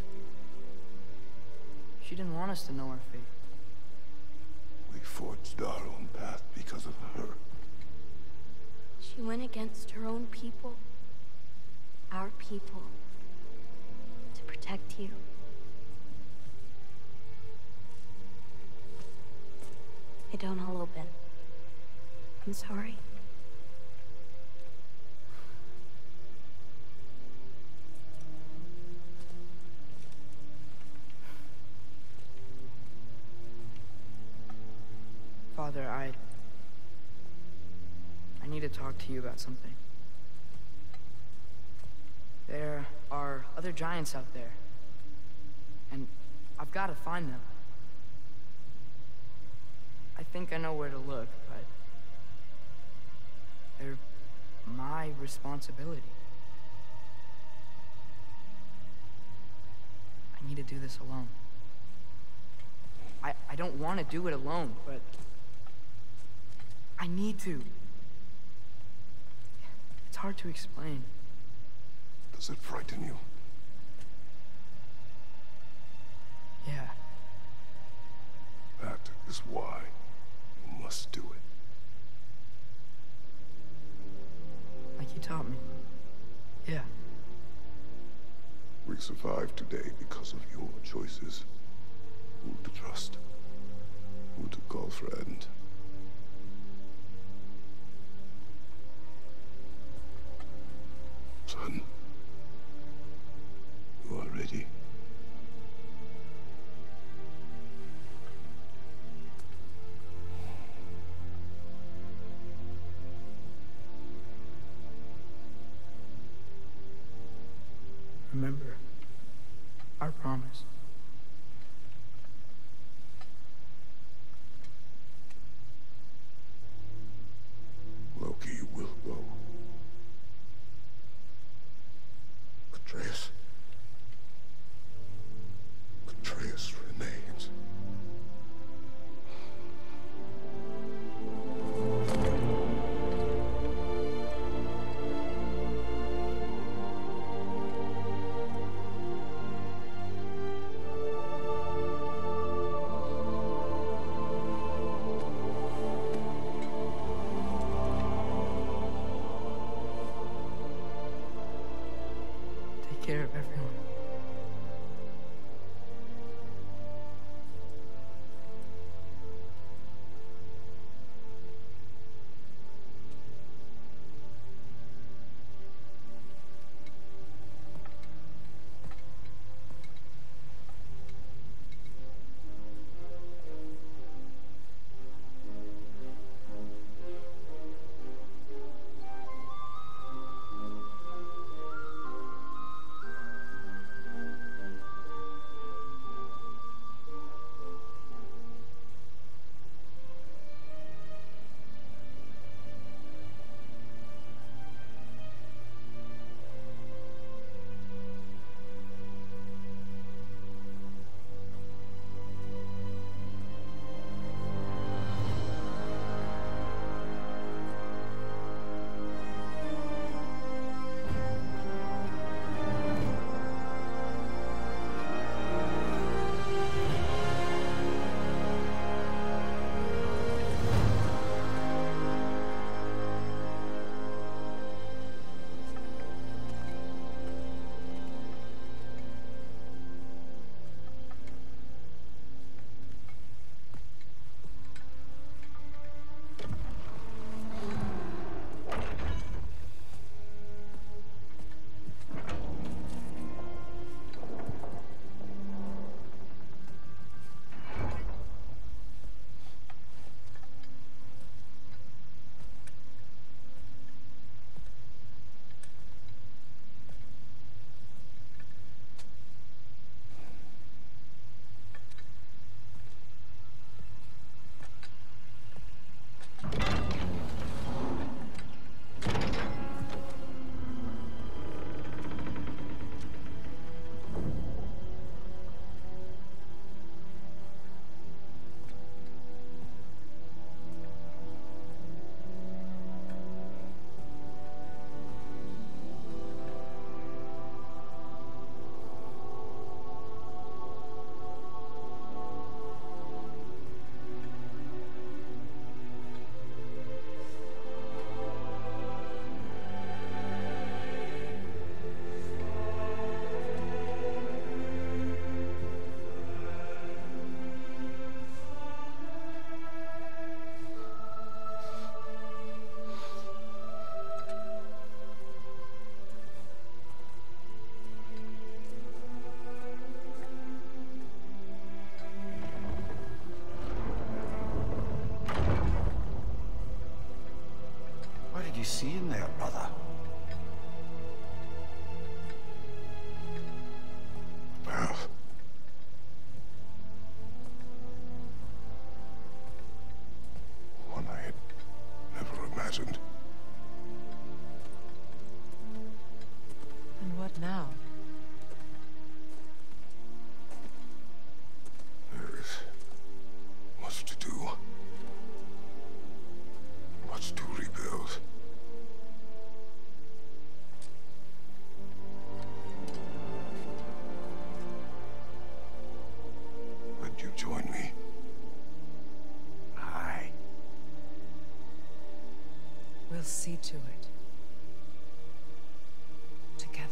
She didn't want us to know our fate. We forged our own path because of her. She went against her own people. Our people. To protect you. I don't all open. I'm sorry. Father, I need to talk to you about something. There are other giants out there, and I've got to find them. I think I know where to look, but they're my responsibility. I need to do this alone. I don't want to do it alone, but I need to. It's hard to explain. Does it frighten you? Yeah. That is why you must do it. Like you taught me. Yeah. We survived today because of your choices. Who to trust. Who to call friend. Son. You are ready. Remember our promise. see to it. Together.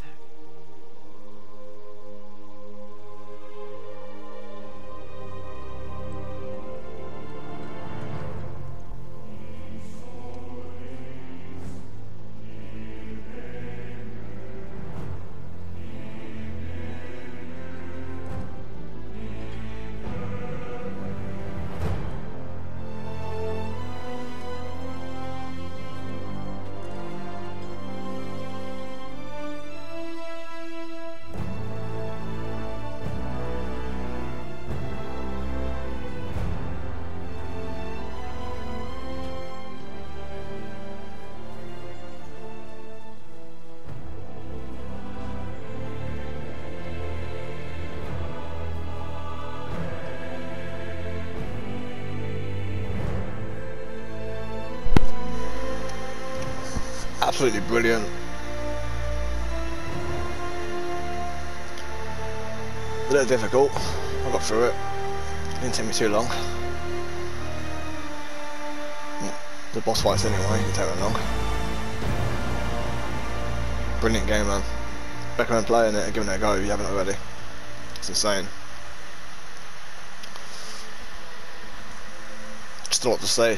Absolutely brilliant. A little difficult. I got through it. Didn't take me too long. The boss fights anyway, didn't take that long. Brilliant game, man. Recommend playing it and giving it a go if you haven't already. It's insane. Just don't know what to say.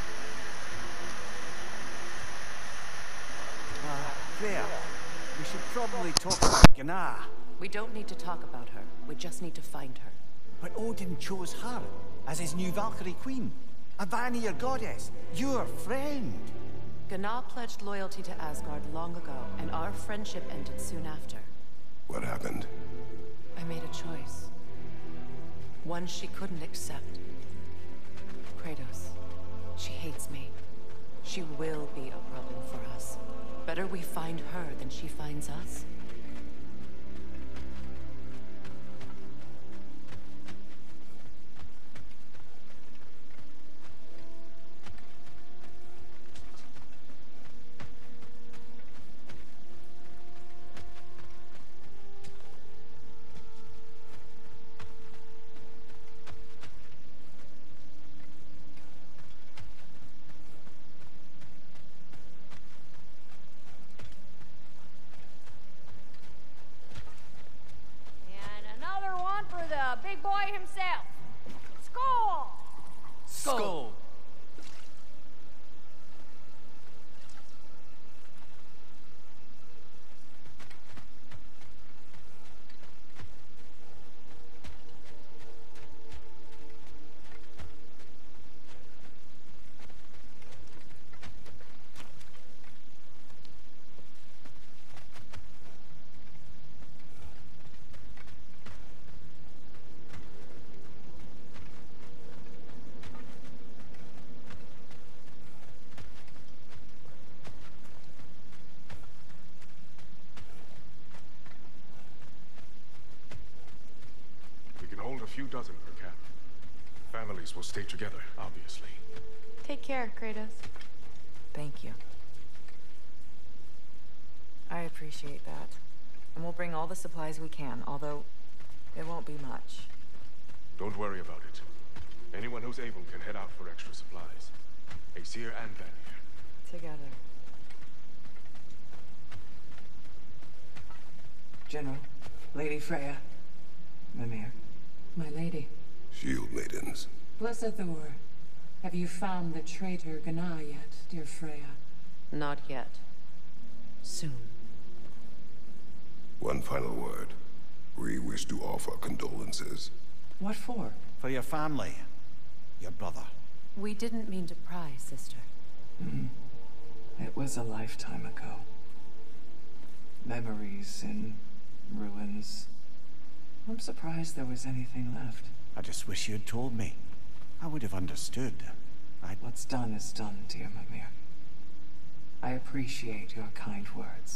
Freya, we should probably talk about Gná. We don't need to talk about her. We just need to find her. But Odin chose her as his new Valkyrie queen. A Vanir goddess, your friend. Gná pledged loyalty to Asgard long ago, and our friendship ended soon after. What happened? I made a choice. One she couldn't accept. Kratos. She hates me. She will be a problem for us. Better we find her than she finds us. Big boy himself. Skull! Skull. A few dozen per camp. Families will stay together, obviously. Take care, Kratos. Thank you. I appreciate that. And we'll bring all the supplies we can, although it won't be much. Don't worry about it. Anyone who's able can head out for extra supplies. Aesir and Vanir. Together. General, Lady Freya, Mimir. My lady. Shield maidens. Blessed Thor, have you found the traitor Gná yet, dear Freya? Not yet. Soon. One final word. We wish to offer condolences. What for? For your family. Your brother. We didn't mean to pry, sister. It was a lifetime ago. Memories in ruins. I'm surprised there was anything left. I just wish you had told me. I would have understood. What's done is done, dear Mimir. I appreciate your kind words.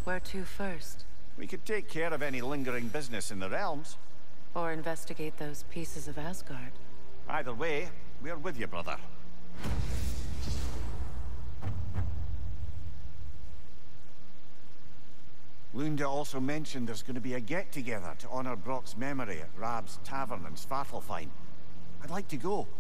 Where to first? We could take care of any lingering business in the realms. Or investigate those pieces of Asgard? Either way, we're with you, brother. Lunda also mentioned there's going to be a get-together to honor Brock's memory at Rab's Tavern in Svartalfheim. I'd like to go.